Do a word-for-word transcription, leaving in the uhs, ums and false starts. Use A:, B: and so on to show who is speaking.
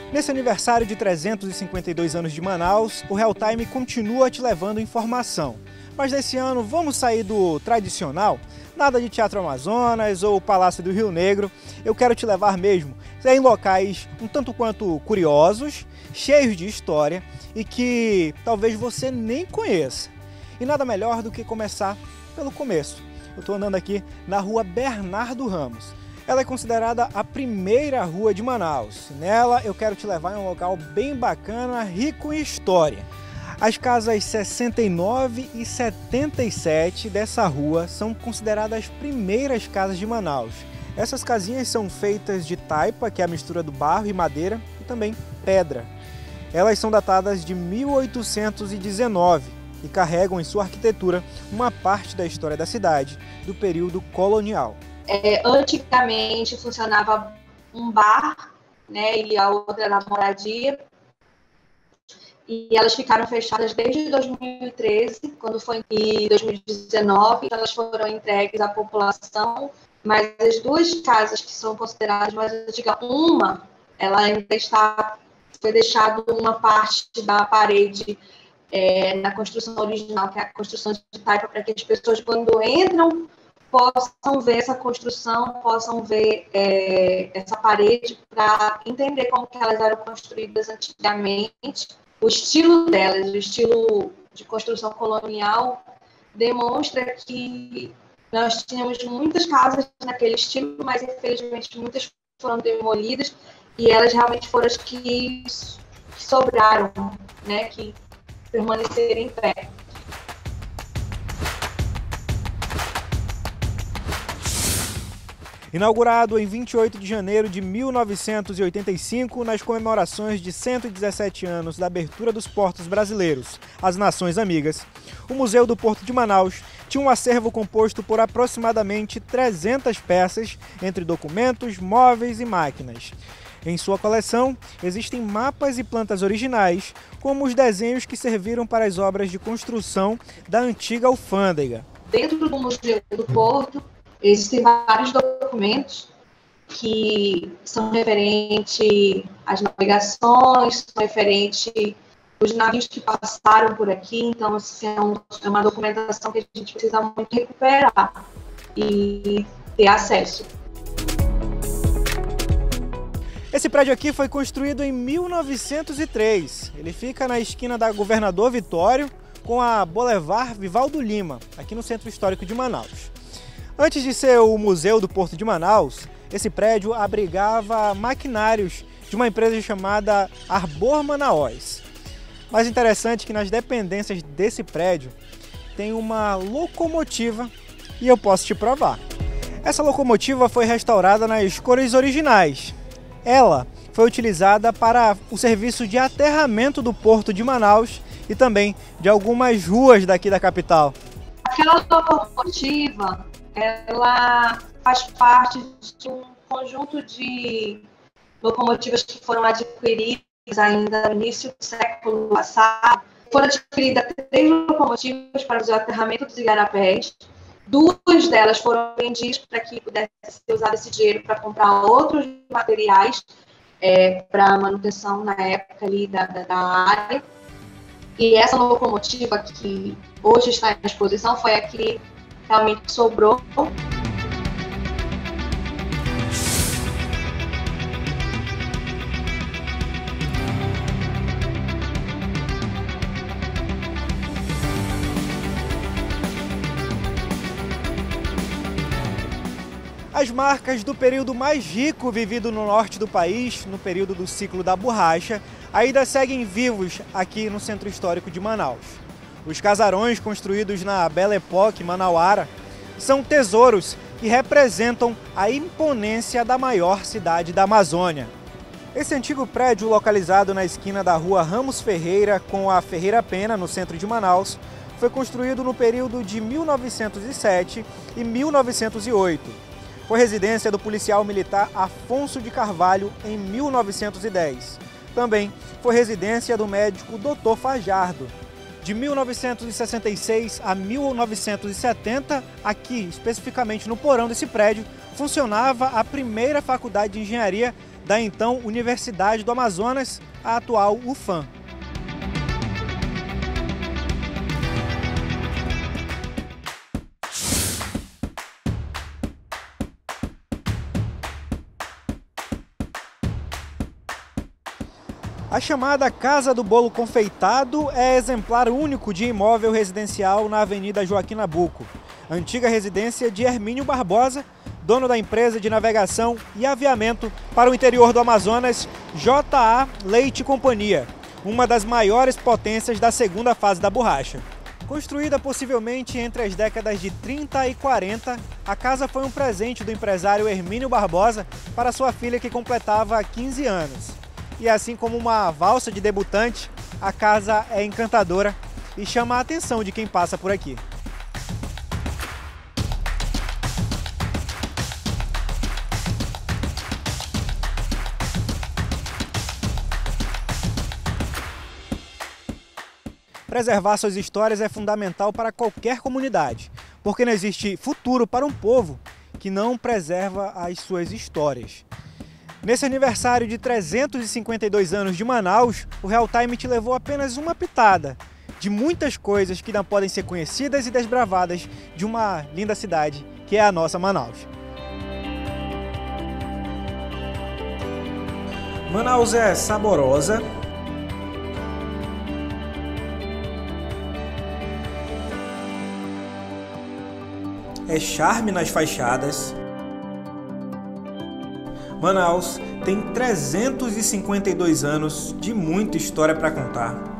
A: Nesse aniversário de trezentos e cinquenta e dois anos de Manaus, o Real Time continua te levando informação. Mas nesse ano vamos sair do tradicional, nada de Teatro Amazonas ou Palácio do Rio Negro. Eu quero te levar mesmo em locais um tanto quanto curiosos, cheios de história e que talvez você nem conheça. E nada melhor do que começar pelo começo. Eu estou andando aqui na rua Bernardo Ramos. Ela é considerada a primeira rua de Manaus. Nela eu quero te levar em um local bem bacana, rico em história. As casas sessenta e nove e setenta e sete dessa rua são consideradas as primeiras casas de Manaus. Essas casinhas são feitas de taipa, que é a mistura do barro e madeira, e também pedra. Elas são datadas de mil oitocentos e dezenove e carregam em sua arquitetura uma parte da história da cidade do período colonial.
B: É, antigamente funcionava um bar, né, e a outra era a moradia. E elas ficaram fechadas desde dois mil e treze, quando foi em dois mil e dezenove, elas foram entregues à população. Mas as duas casas que são consideradas mais antigas, uma, ela ainda está, foi deixada uma parte da parede é, na construção original, que é a construção de taipa, para que as pessoas, quando entram, possam ver essa construção, possam ver é, essa parede, para entender como que elas eram construídas antigamente. O estilo delas, o estilo de construção colonial, demonstra que nós tínhamos muitas casas naquele estilo, mas infelizmente muitas foram demolidas e elas realmente foram as que sobraram, né, que permaneceram em pé.
A: Inaugurado em vinte e oito de janeiro de mil novecentos e oitenta e cinco, nas comemorações de cento e dezessete anos da abertura dos portos brasileiros às Nações Amigas, o Museu do Porto de Manaus tinha um acervo composto por aproximadamente trezentas peças, entre documentos, móveis e máquinas. Em sua coleção, existem mapas e plantas originais, como os desenhos que serviram para as obras de construção da antiga alfândega.
B: Dentro do Museu do Porto, existem vários documentos que são referentes às navegações, são referentes aos navios que passaram por aqui. Então, assim, é, um, é uma documentação que a gente precisa muito recuperar e ter acesso.
A: Esse prédio aqui foi construído em mil novecentos e três. Ele fica na esquina da Governador Vitório com a Boulevard Vivaldo Lima, aqui no Centro Histórico de Manaus. Antes de ser o Museu do Porto de Manaus, esse prédio abrigava maquinários de uma empresa chamada Arbor Manaus. Mais interessante que nas dependências desse prédio tem uma locomotiva e eu posso te provar. Essa locomotiva foi restaurada nas cores originais. Ela foi utilizada para o serviço de aterramento do Porto de Manaus e também de algumas ruas daqui da capital.
B: Aquela locomotiva, ela faz parte de um conjunto de locomotivas que foram adquiridas ainda no início do século passado. Foram adquiridas três locomotivas para o aterramento dos igarapés. Duas delas foram vendidas para que pudesse ser usado esse dinheiro para comprar outros materiais é, para manutenção na época ali da, da, da área. E essa locomotiva que hoje está em exposição foi a que realmente sobrou.
A: As marcas do período mais rico vivido no norte do país, no período do ciclo da borracha, ainda seguem vivos aqui no Centro Histórico de Manaus. Os casarões construídos na Belle Époque manauara são tesouros que representam a imponência da maior cidade da Amazônia. Esse antigo prédio, localizado na esquina da rua Ramos Ferreira com a Ferreira Pena, no centro de Manaus, foi construído no período de mil novecentos e sete e mil novecentos e oito. Foi residência do policial militar Afonso de Carvalho em mil novecentos e dez. Também foi residência do médico doutor Fajardo. De mil novecentos e sessenta e seis a mil novecentos e setenta, aqui, especificamente no porão desse prédio, funcionava a primeira faculdade de engenharia da então Universidade do Amazonas, a atual U F A M. A chamada Casa do Bolo Confeitado é exemplar único de imóvel residencial na Avenida Joaquim Nabuco, antiga residência de Hermínio Barbosa, dono da empresa de navegação e aviamento para o interior do Amazonas, J A Leite e Companhia, uma das maiores potências da segunda fase da borracha. Construída possivelmente entre as décadas de trinta e quarenta, a casa foi um presente do empresário Hermínio Barbosa para sua filha que completava quinze anos. E assim como uma valsa de debutante, a casa é encantadora e chama a atenção de quem passa por aqui. Preservar suas histórias é fundamental para qualquer comunidade, porque não existe futuro para um povo que não preserva as suas histórias. Nesse aniversário de trezentos e cinquenta e dois anos de Manaus, o Real Time te levou apenas uma pitada de muitas coisas que não podem ser conhecidas e desbravadas de uma linda cidade, que é a nossa Manaus. Manaus é saborosa, é charme nas fachadas. Manaus tem trezentos e cinquenta e dois anos de muita história para contar.